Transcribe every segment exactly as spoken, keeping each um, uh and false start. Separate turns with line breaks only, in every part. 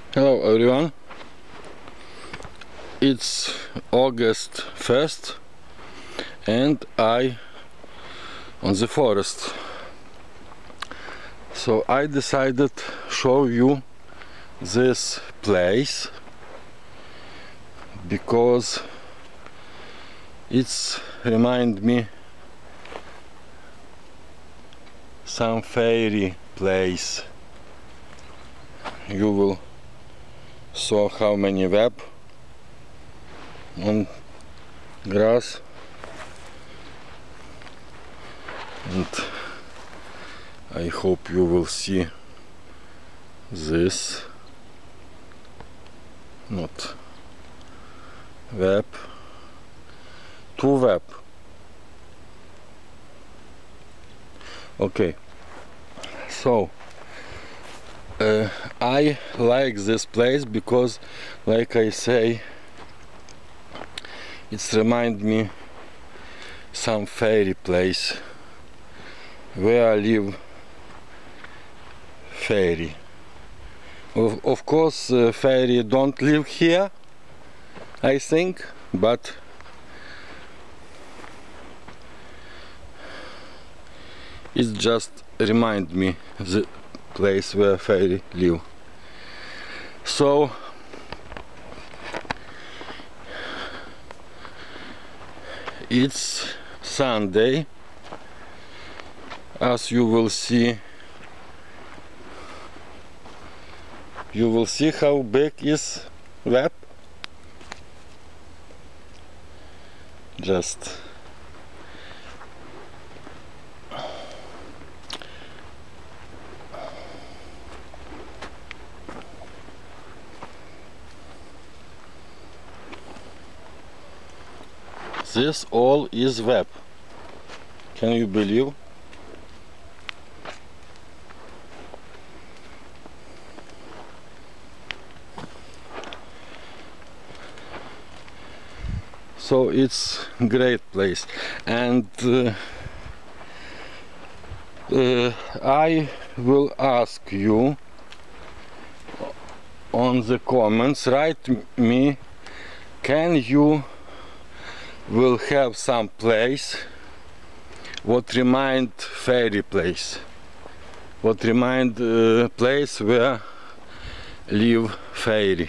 Hello everyone, it's August first and I on the forest. So I decided to show you this place because it's remind me some fairy place. You will saw how many web on grass, and I hope you will see this, not web, two web. Okay, so Uh, I like this place because, like I say, it's remind me some fairy place where live fairy. Of, of course, uh, fairy don't live here, I think, but it just remind me the place where fairy live. So it's Sunday, as you will see. You will see how big is web. Just this all is web. Can you believe? So it's great place, and uh, uh, I will ask you on the comments, write me, can you will have some place what remind fairy place, what remind uh, place where live fairy.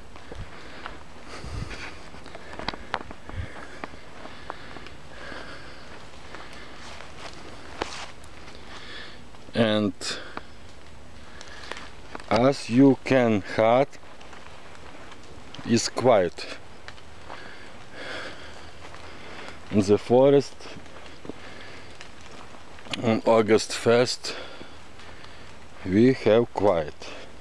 And as you can hear, is quiet in the forest on August first. We have quiet.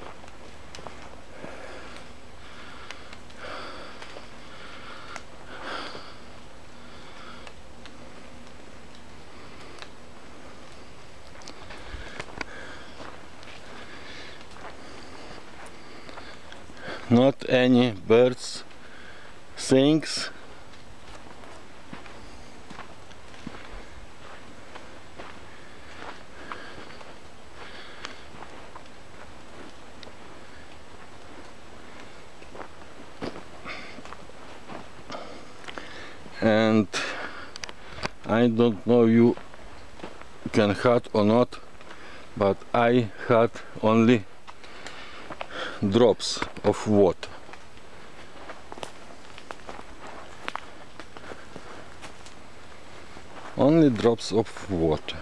Not any birds sings. And I don't know you can had or not, but I had only drops of water. Only drops of water.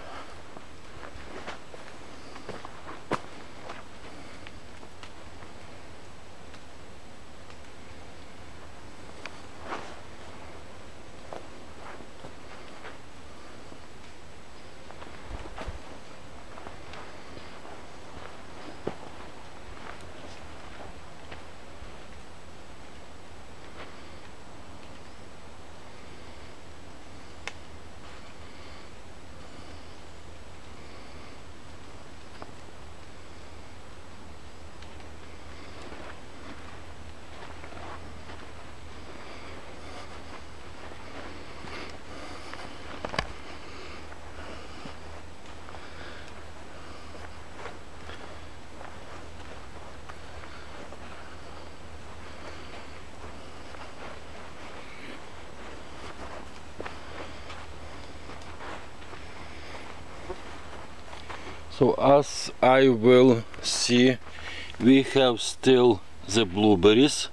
So as I will see, we have still the blueberries.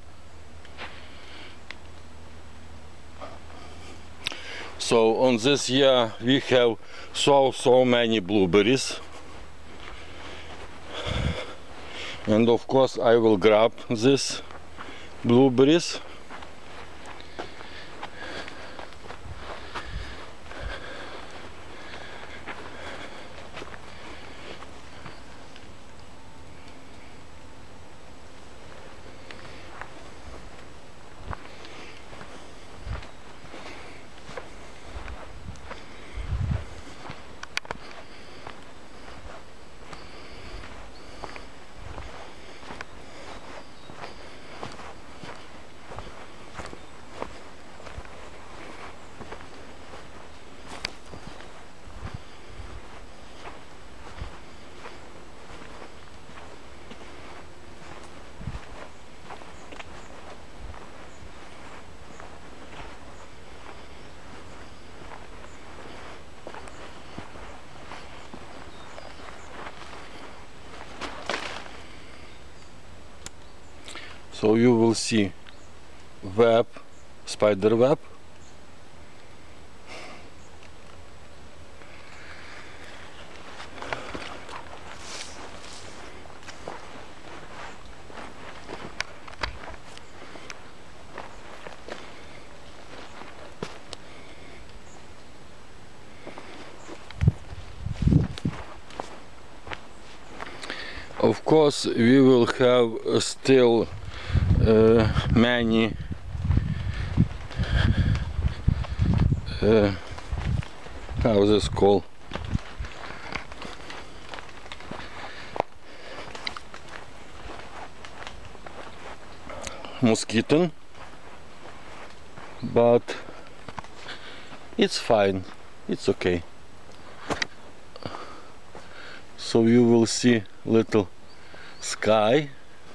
So on this year we have so so many blueberries, and of course I will grab these blueberries. So you will see web, spider web. Of course, we will have still uh, many uh, how is this called? Mosquito, but it's fine, it's okay. So you will see little sky.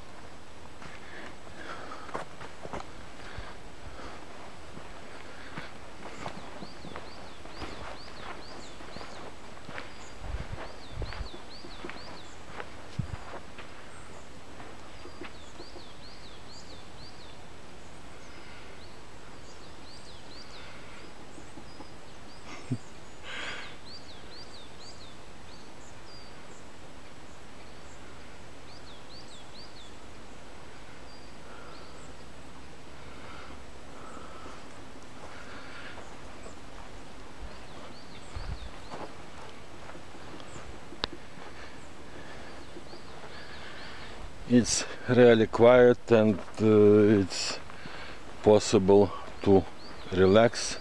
It's really quiet, and uh, it's possible to relax.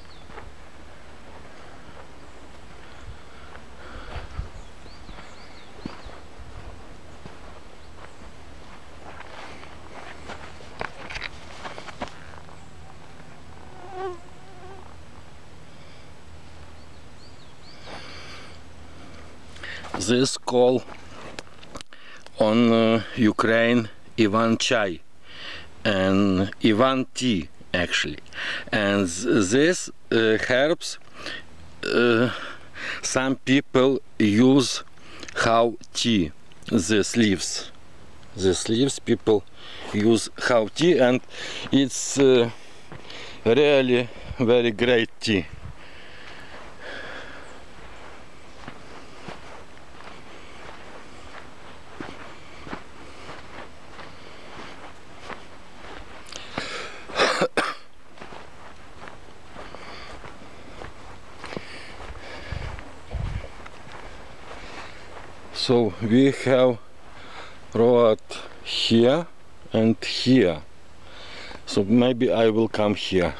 This call on uh, Ukraine Ivan chai and Ivan tea actually, and this uh, herbs uh, some people use how tea, these leaves these leaves people use how tea, and it's uh, really very great tea. So we have road here and here, so maybe I will come here.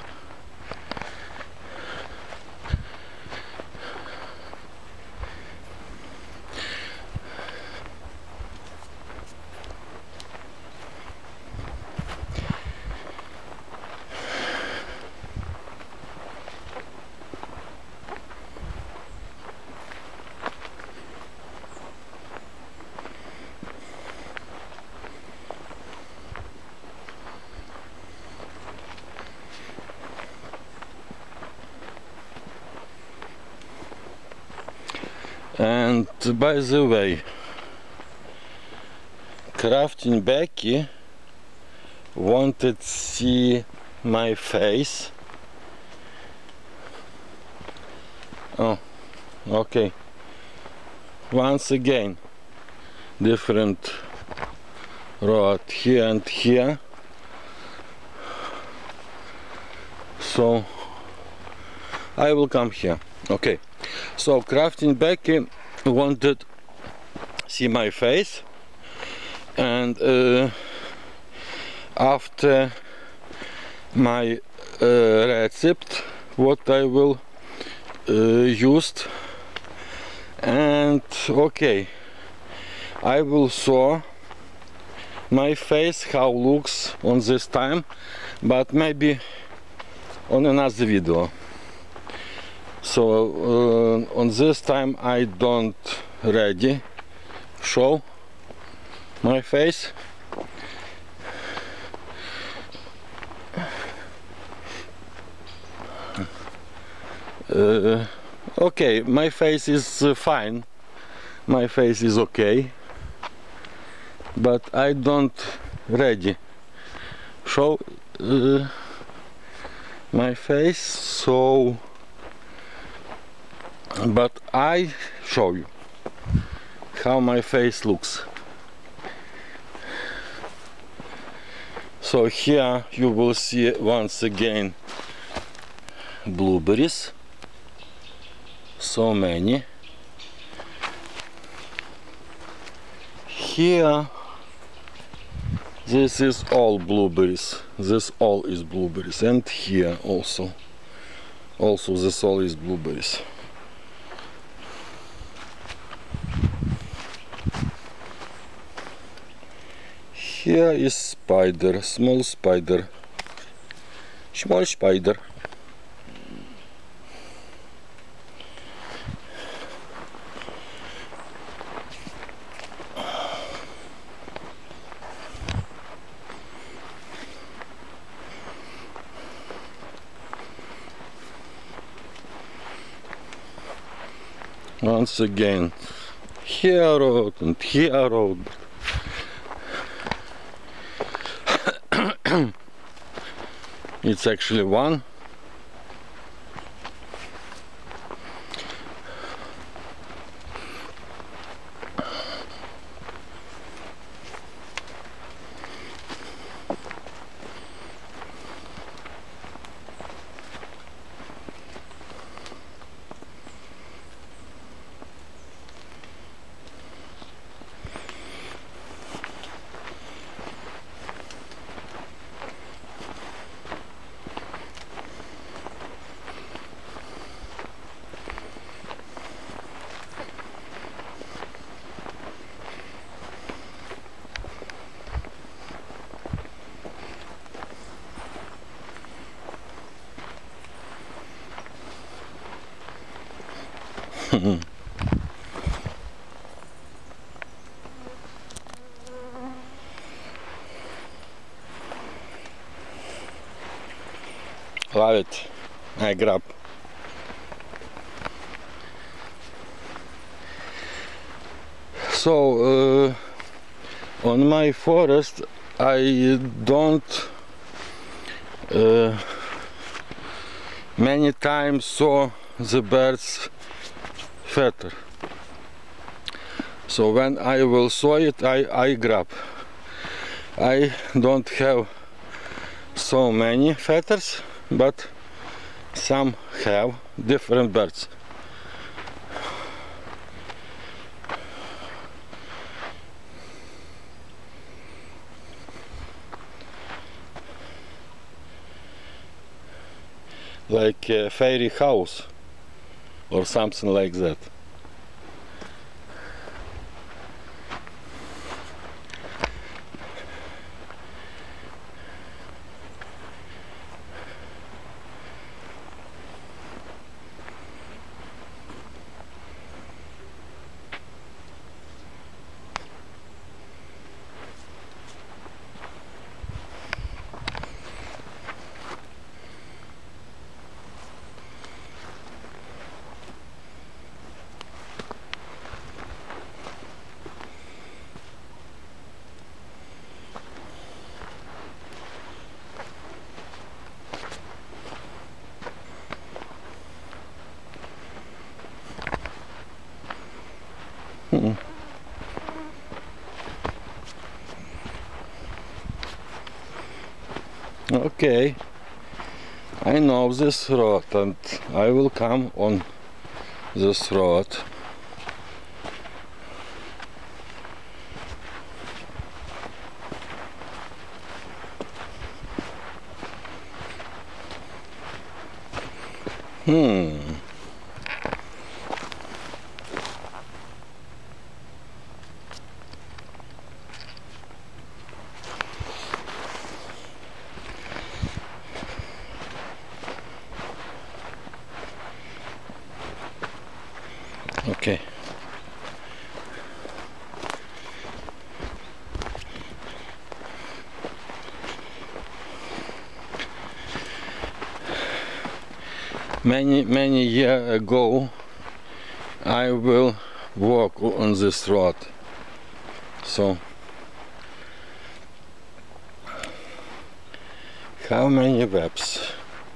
And by the way, Crafting Becky wanted to see my face. Oh, okay. Once again, different road here and here. So I will come here. Okay. So Crafting Becky wanted see my face, and uh, after my uh, recipe, what I will uh, use, and okay, I will show my face how looks on this time, but maybe on another video. So uh, on this time I don't ready show my face. Uh, okay, my face is uh, fine, my face is okay, but I don't ready show uh, my face, so but I show you how my face looks. So here you will see once again blueberries, so many. Here this is all blueberries, this all is blueberries, and here also also this all is blueberries. Here is spider, small spider, small spider. Once again, here road and here road. It's actually one. Love it. I grab. So uh, on my forest I don't uh, many times saw the birds feather. So when I will saw it, I, I grab. I don't have so many feathers, but some have different birds. Like a fairy house or something like that. Okay, I know this road and I will come on this road. Hmm. Okay. Many, many years ago, I will walk on this road. So, how many webs?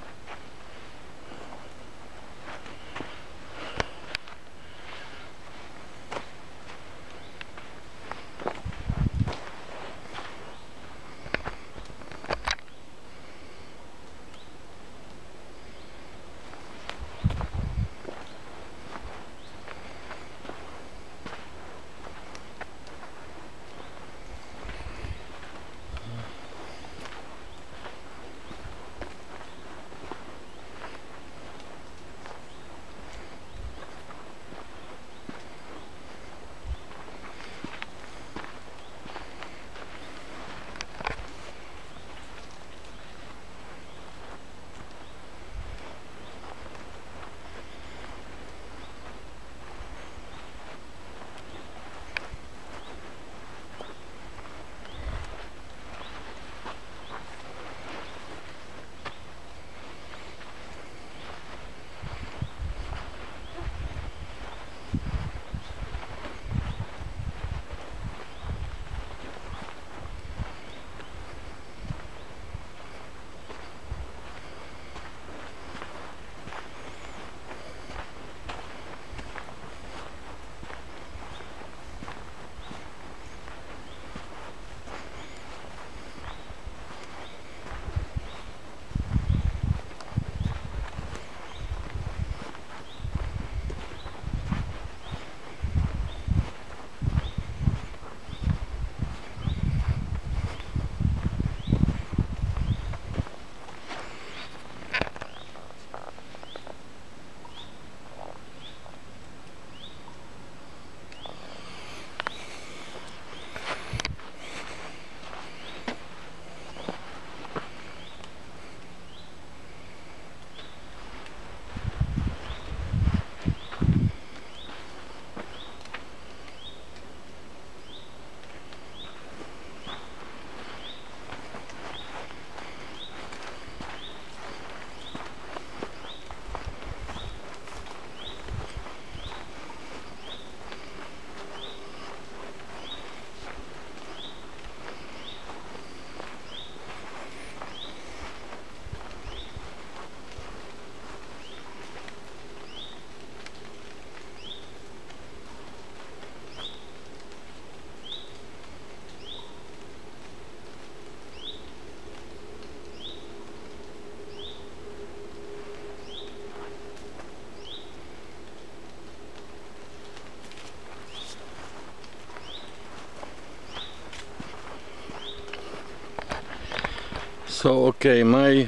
So okay, my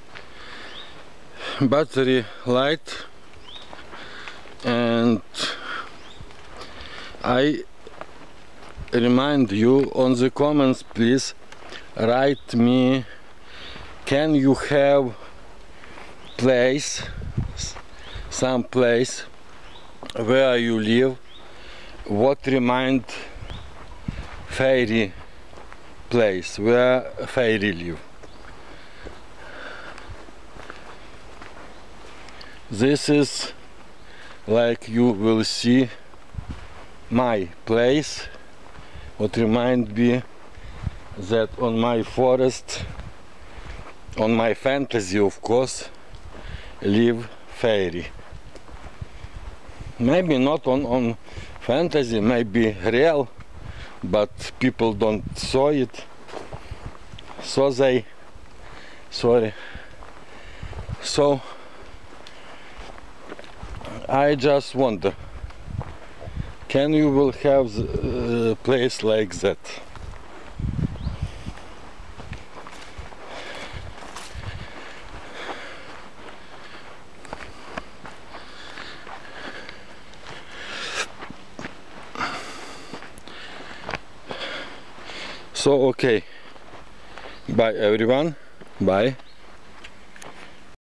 battery light, and I remind you on the comments, please write me, can you have place, some place where you live, what remind fairy place, where fairy live. This is, like you will see, my place, what remind me that on my forest, on my fantasy of course, live fairy. Maybe not on, on fantasy, maybe real, but people don't saw it, so they Sorry. So I just wonder, can you will have a place like that? So okay, bye everyone, bye.